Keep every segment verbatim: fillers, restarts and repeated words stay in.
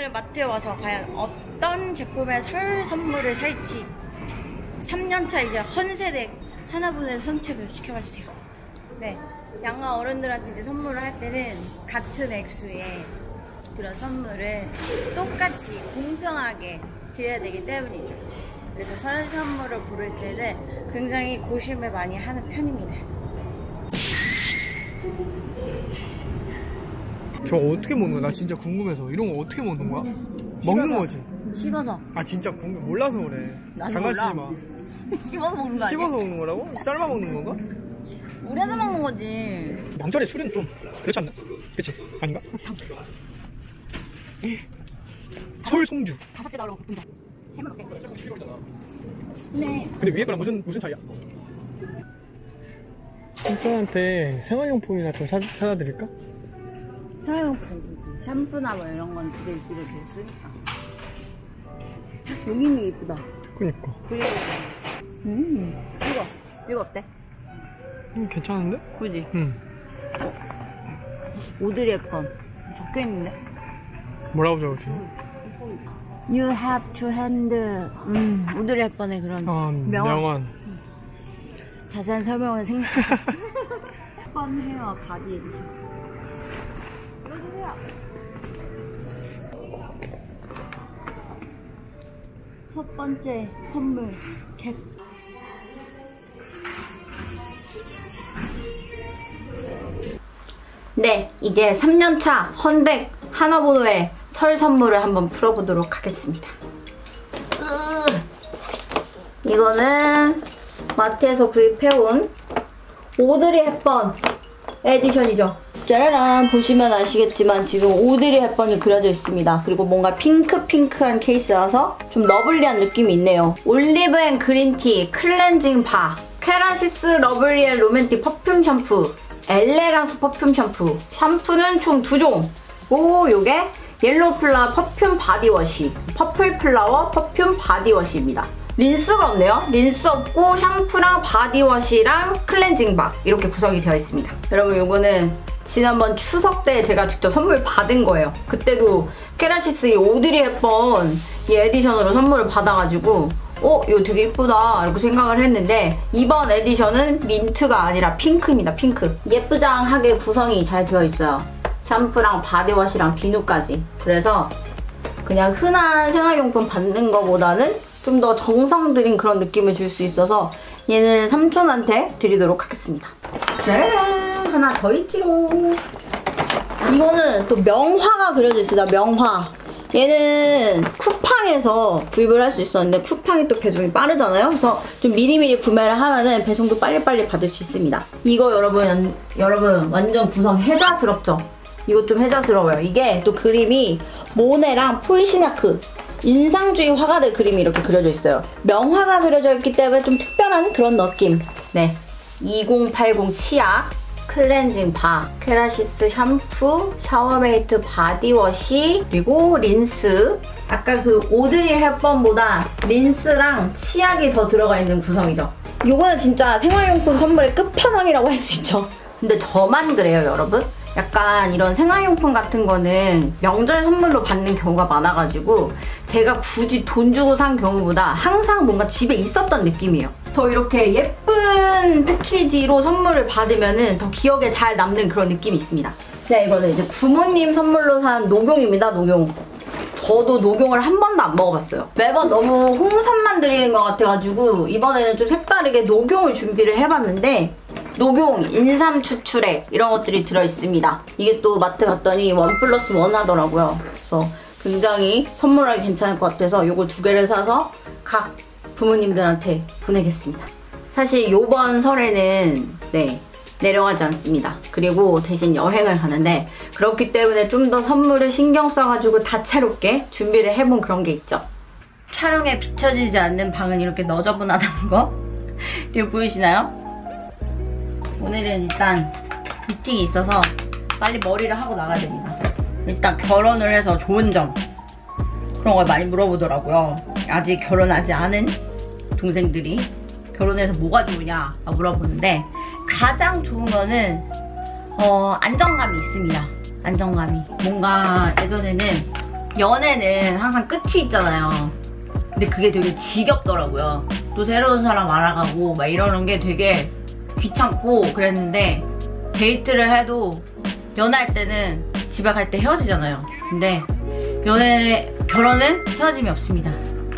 오늘 마트에 와서 과연 어떤 제품의 설 선물을 살지 삼 년차 이제 헌세대 하나분의 선택을 시켜봐주세요. 네, 양가 어른들한테 이제 선물을 할 때는 같은 액수의 그런 선물을 똑같이 공평하게 드려야 되기 때문이죠. 그래서 설 선물을 고를 때는 굉장히 고심을 많이 하는 편입니다. 저 어떻게 먹는 거야? 나 진짜 궁금해서. 이런 거 어떻게 먹는 거야? 먹는 거지? 씹어서. 아 진짜 궁금 몰라서 그래. 장난치지 마. 씹어서 먹는 거 아니야? 씹어서 먹는 거라고? 삶아 먹는 건가? 우려서 먹는 거지. 명절에 술은 좀 그렇지 않나? 그치? 아닌가? 설 송주. 다섯 개 나오라고 바꾼다. 해먹을게. 네. 근데 위에 거랑 무슨 무슨 차이야? 삼촌한테 생활용품이나 좀 사, 사다 드릴까? 생활용품이지. 샴푸나 뭐 이런 건 집에 있으면 계속 쓰니까. 여기 있는 게 이쁘다. 그니까. 그리고 음 이거 이거 어때? 음 괜찮은데? 그지? 응. 어. 오드리 헵번 적혀 있는데? 뭐라고 적었지? You have to handle. 음 오드리 헵번의 그런 아, 명언. 명언. 자세한 설명은 생략. 헵번 헤어 바디 에디션. 첫 번째 선물 캡. 네, 이제 삼 년차 헌댁 하나번호의 설 선물을 한번 풀어보도록 하겠습니다. 이거는 마트에서 구입해온 오드리 헵번 에디션이죠. 짜라란, 보시면 아시겠지만 지금 오드리 헵번이 그려져 있습니다. 그리고 뭔가 핑크핑크한 케이스라서 좀 러블리한 느낌이 있네요. 올리브 앤 그린티 클렌징 바, 케라시스 러블리한 로맨틱 퍼퓸 샴푸, 엘레강스 퍼퓸 샴푸. 샴푸는 총 두 종. 오, 요게 옐로우 플라워 퍼퓸 바디워시, 퍼플 플라워 퍼퓸 바디워시입니다. 린스가 없네요. 린스 없고 샴푸랑 바디워시랑 클렌징 바 이렇게 구성이 되어 있습니다. 여러분, 요거는 지난번 추석 때 제가 직접 선물 받은 거예요. 그때도 케라시스 이 오드리 헵번 이 에디션으로 선물을 받아가지고 어? 이거 되게 예쁘다 이렇게 생각을 했는데 이번 에디션은 민트가 아니라 핑크입니다. 핑크. 예쁘장하게 구성이 잘 되어 있어요. 샴푸랑 바디워시랑 비누까지. 그래서 그냥 흔한 생활용품 받는 거보다는 좀 더 정성 들인 그런 느낌을 줄 수 있어서 얘는 삼촌한테 드리도록 하겠습니다. 짜라란! 하나 더 있지롱. 이거는 또 명화가 그려져 있습니다. 명화. 얘는 쿠팡에서 구입을 할 수 있었는데 쿠팡이 또 배송이 빠르잖아요. 그래서 좀 미리미리 구매를 하면은 배송도 빨리빨리 받을 수 있습니다. 이거 여러분, 여러분 완전 구성 혜자스럽죠? 이거 좀 혜자스러워요. 이게 또 그림이 모네랑 폴시냐크 인상주의 화가들 그림이 이렇게 그려져 있어요. 명화가 그려져 있기 때문에 좀 특별한 그런 느낌. 네, 이천팔십 치약 클렌징 바, 케라시스 샴푸, 샤워메이트 바디워시, 그리고 린스. 아까 그 오드리 헵번보다 린스랑 치약이 더 들어가 있는 구성이죠. 요거는 진짜 생활용품 선물의 끝판왕이라고 할 수 있죠. 근데 저만 그래요, 여러분? 약간 이런 생활용품 같은 거는 명절 선물로 받는 경우가 많아가지고 제가 굳이 돈 주고 산 경우보다 항상 뭔가 집에 있었던 느낌이에요. 더 이렇게 예쁜 패키지로 선물을 받으면 더 기억에 잘 남는 그런 느낌이 있습니다. 네, 이거는 이제 부모님 선물로 산 녹용입니다. 녹용. 저도 녹용을 한 번도 안 먹어봤어요. 매번 너무 홍삼만 드리는 것 같아가지고 이번에는 좀 색다르게 녹용을 준비를 해봤는데 녹용, 인삼 추출액 이런 것들이 들어있습니다. 이게 또 마트 갔더니 원 플러스 원 하더라고요. 그래서 굉장히 선물하기 괜찮을 것 같아서 요거 두 개를 사서 각 부모님들한테 보내겠습니다. 사실 요번 설에는 네 내려가지 않습니다. 그리고 대신 여행을 가는데 그렇기 때문에 좀 더 선물을 신경 써가지고 다채롭게 준비를 해본 그런 게 있죠. 촬영에 비춰지지 않는 방은 이렇게 너저분하다는 거 이거 보이시나요? 오늘은 일단 미팅이 있어서 빨리 머리를 하고 나가야 됩니다. 일단 결혼을 해서 좋은 점 그런 걸 많이 물어보더라고요. 아직 결혼하지 않은 동생들이 결혼해서 뭐가 좋으냐 물어보는데 가장 좋은 거는 어, 안정감이 있습니다. 안정감이. 뭔가 예전에는 연애는 항상 끝이 있잖아요. 근데 그게 되게 지겹더라고요. 또 새로운 사람 알아가고 막 이러는 게 되게 귀찮고 그랬는데, 데이트를 해도 연애할 때는 집에 갈 때 헤어지잖아요. 근데 연애, 결혼은 헤어짐이 없습니다.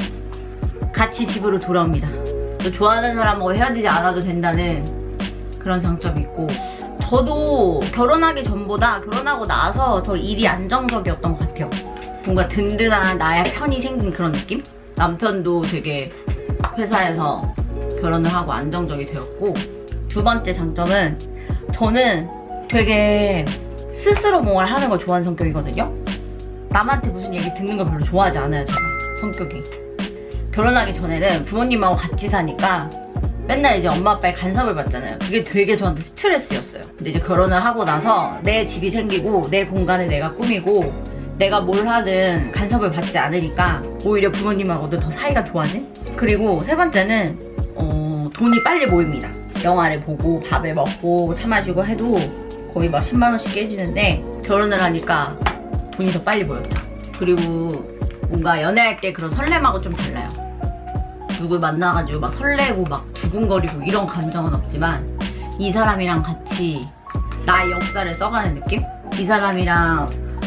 같이 집으로 돌아옵니다. 또 좋아하는 사람하고 헤어지지 않아도 된다는 그런 장점이 있고, 저도 결혼하기 전보다 결혼하고 나서 더 일이 안정적이었던 것 같아요. 뭔가 든든한 나의 편이 생긴 그런 느낌? 남편도 되게 회사에서 결혼을 하고 안정적이 되었고, 두 번째 장점은 저는 되게 스스로 뭔가를 하는 걸 좋아하는 성격이거든요. 남한테 무슨 얘기 듣는 걸 별로 좋아하지 않아요, 제가. 성격이. 결혼하기 전에는 부모님하고 같이 사니까 맨날 이제 엄마 아빠의 간섭을 받잖아요. 그게 되게 저한테 스트레스였어요. 근데 이제 결혼을 하고 나서 내 집이 생기고 내 공간을 내가 꾸미고 내가 뭘 하든 간섭을 받지 않으니까 오히려 부모님하고도 더 사이가 좋아진? 그리고 세 번째는 어, 돈이 빨리 모입니다. 영화를 보고 밥을 먹고 차 마시고 해도 거의 막 십만 원씩 깨지는데, 결혼을 하니까 돈이 더 빨리 모였다. 그리고 뭔가 연애할 때 그런 설렘하고 좀 달라요. 누굴 만나가지고 막 설레고 막 두근거리고 이런 감정은 없지만, 이 사람이랑 같이 나의 역사를 써가는 느낌? 이 사람이랑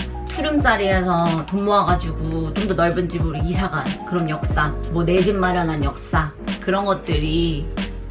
투룸짜리에서 돈 모아가지고 좀 더 넓은 집으로 이사간 그런 역사, 뭐 내 집 마련한 역사, 그런 것들이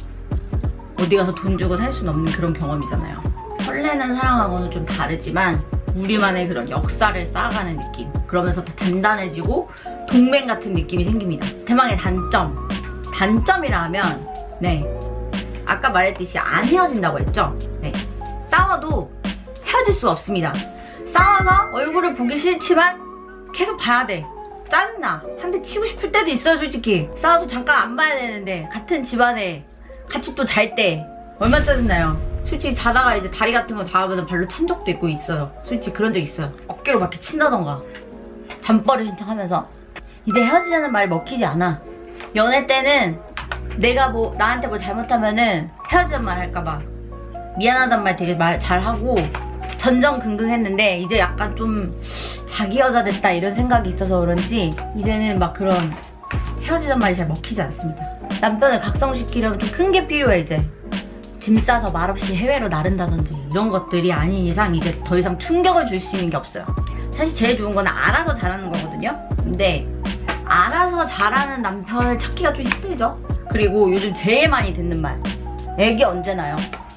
어디 가서 돈 주고 살 수는 없는 그런 경험이잖아요. 설레는 사랑하고는 좀 다르지만 우리만의 그런 역사를 쌓아가는 느낌. 그러면서 더 단단해지고 동맹 같은 느낌이 생깁니다. 대망의 단점. 단점이라 하면, 네, 아까 말했듯이 안 헤어진다고 했죠? 네, 싸워도 헤어질 수 없습니다. 싸워서 얼굴을 보기 싫지만 계속 봐야 돼. 짜증나. 한 대 치고 싶을 때도 있어요, 솔직히. 싸워서 잠깐 안 봐야 되는데 같은 집안에 같이 또 잘 때 얼마나 짜증나요. 솔직히 자다가 이제 다리 같은 거 닿으면 발로 찬 적도 있고 있어요. 솔직히 그런 적 있어요. 어깨로 막 이렇게 친다던가 잠버릇 신청하면서. 이제 헤어지자는 말 먹히지 않아. 연애 때는 내가 뭐 나한테 뭐 잘못하면은 헤어지자는 말 할까봐 미안하단 말 되게 말 잘하고 전전긍긍했는데, 이제 약간 좀 자기 여자 됐다 이런 생각이 있어서 그런지 이제는 막 그런 헤어지자는 말이 잘 먹히지 않습니다. 남편을 각성시키려면 좀 큰 게 필요해. 이제 짐 싸서 말없이 해외로 나른다든지 이런 것들이 아닌 이상 이제 더 이상 충격을 줄 수 있는 게 없어요. 사실 제일 좋은 건 알아서 잘하는 거거든요. 근데 알아서 잘하는 남편을 찾기가 좀 힘들죠. 그리고 요즘 제일 많이 듣는 말, 애기 언제 나요?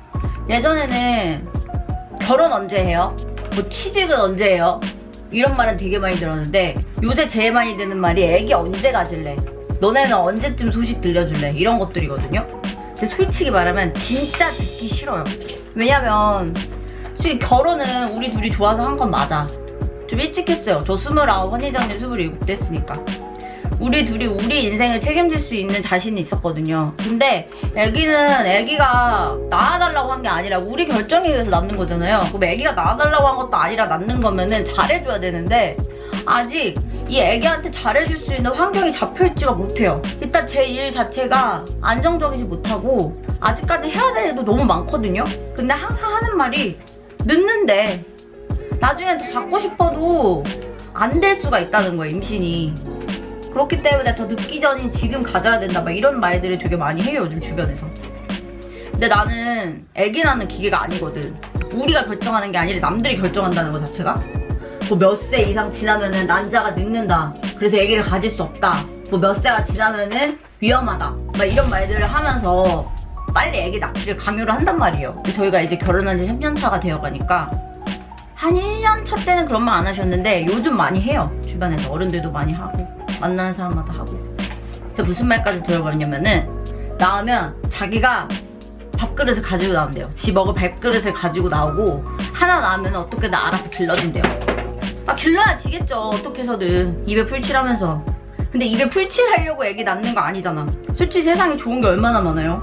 예전에는 결혼 언제 해요? 뭐 취직은 언제 해요? 이런 말은 되게 많이 들었는데, 요새 제일 많이 듣는 말이 애기 언제 가질래? 너네는 언제쯤 소식 들려줄래? 이런 것들이거든요. 근데 솔직히 말하면 진짜 듣기 싫어요. 왜냐면 솔직히 결혼은 우리 둘이 좋아서 한 건 맞아. 좀 일찍 했어요. 저 스물아홉, 헌희장님 스물일곱 됐으니까. 우리 둘이 우리 인생을 책임질 수 있는 자신이 있었거든요. 근데 애기는 애기가 낳아달라고 한 게 아니라 우리 결정에 의해서 낳는 거잖아요. 그럼 애기가 낳아달라고 한 것도 아니라 낳는 거면은 잘해줘야 되는데, 아직 이 애기한테 잘해줄 수 있는 환경이 잡혀있지가 못해요. 일단 제 일 자체가 안정적이지 못하고 아직까지 해야 될 일도 너무 많거든요. 근데 항상 하는 말이 늦는데 나중에 더 갖고 싶어도 안 될 수가 있다는 거예요, 임신이. 그렇기 때문에 더 늦기 전인 지금 가져야 된다 막 이런 말들을 되게 많이 해요, 요즘 주변에서. 근데 나는 애기 낳는 기계가 아니거든. 우리가 결정하는 게 아니라 남들이 결정한다는 거 자체가. 뭐 몇 세 이상 지나면은 난자가 늙는다, 그래서 애기를 가질 수 없다, 뭐 몇 세가 지나면은 위험하다 막 이런 말들을 하면서 빨리 애기 낳기를 강요를 한단 말이에요. 근데 저희가 이제 결혼한 지 삼 년 차가 되어가니까, 한 일 년 차 때는 그런 말 안 하셨는데 요즘 많이 해요. 주변에서 어른들도 많이 하고 만나는 사람마다 하고. 제가 무슨 말까지 들어봤냐면은, 나오면 자기가 밥그릇을 가지고 나온대요. 지 먹을 밥그릇을 가지고 나오고, 하나 나오면 어떻게든 알아서 길러준대요. 아, 길러야 지겠죠, 어떻게 해서든. 입에 풀칠하면서. 근데 입에 풀칠하려고 애기 낳는 거 아니잖아. 솔직히 세상에 좋은 게 얼마나 많아요.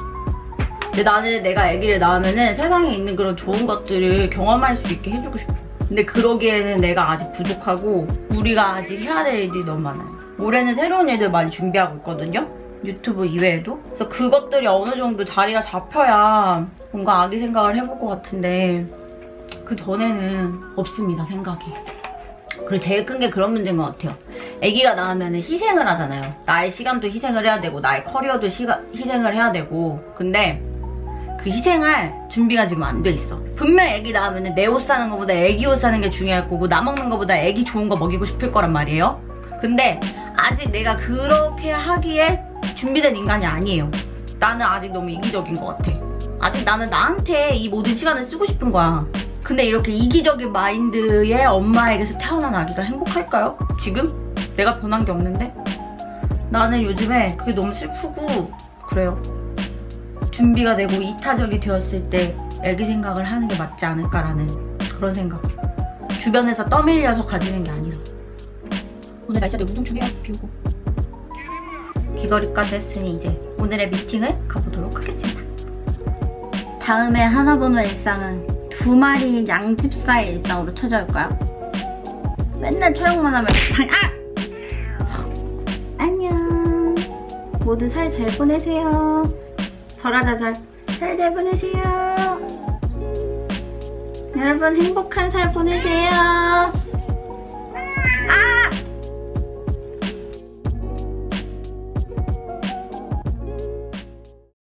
근데 나는 내가 애기를 낳으면은 세상에 있는 그런 좋은 것들을 경험할 수 있게 해주고 싶어. 근데 그러기에는 내가 아직 부족하고 우리가 아직 해야 될 일이 너무 많아요. 올해는 새로운 일들 많이 준비하고 있거든요, 유튜브 이외에도. 그래서 그것들이 어느 정도 자리가 잡혀야 뭔가 아기 생각을 해볼 것 같은데, 그 전에는 없습니다, 생각이. 그리고 제일 큰 게 그런 문제인 것 같아요. 아기가 낳으면 희생을 하잖아요. 나의 시간도 희생을 해야 되고 나의 커리어도 시가, 희생을 해야 되고. 근데 그 희생할 준비가 지금 안 돼 있어. 분명 아기 낳으면 내 옷 사는 것보다 아기 옷 사는 게 중요할 거고 나 먹는 것보다 아기 좋은 거 먹이고 싶을 거란 말이에요. 근데 아직 내가 그렇게 하기에 준비된 인간이 아니에요. 나는 아직 너무 이기적인 것 같아. 아직 나는 나한테 이 모든 시간을 쓰고 싶은 거야. 근데 이렇게 이기적인 마인드의 엄마에게서 태어난 아기가 행복할까요? 지금? 내가 변한 게 없는데? 나는 요즘에 그게 너무 슬프고 그래요. 준비가 되고 이타적이 되었을 때 아기 생각을 하는 게 맞지 않을까라는 그런 생각. 주변에서 떠밀려서 가지는 게 아니라. 오늘 날씨도 우중 중이야. 비 오고. 귀걸이까지 했으니 이제 오늘의 미팅을 가보도록 하겠습니다. 다음에 하나번호 일상은 두 마리 양집사의 일상으로 찾아올까요? 맨날 촬영만 하면 아! 안녕. 모두 살 잘 보내세요. 설아자잘 살 잘 보내세요. 여러분 행복한 살 보내세요. 아!